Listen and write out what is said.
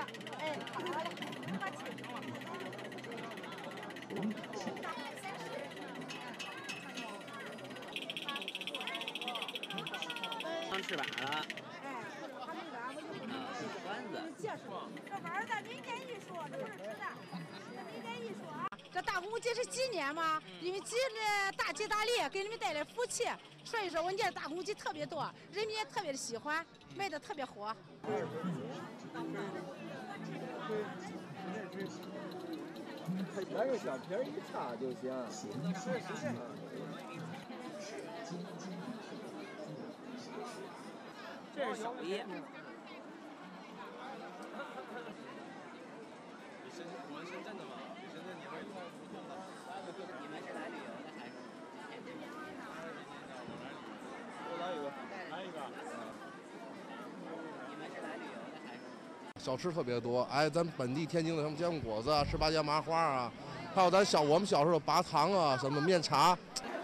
哎，好嘞，快请。 刚吃饱了。 哎，他那个我就丸子。 介绍，这丸子民间艺术，这不是吃的，这民间艺术啊。这大红节是纪念嘛，因为大吉大利，给你们带来福气，所以说我们家大红节特别多，人民也特别的喜欢，卖的特别火。 来个小瓶一插就行。 这是手艺。 我们深圳的嘛，深圳你会。 你们是来旅游的还是？ 我来一个，来一个。 你们是来旅游的还是？ 小吃特别多，哎，咱本地天津的什么煎饼果子啊、18家麻花啊，还有我们小时候拔糖啊，什么面茶。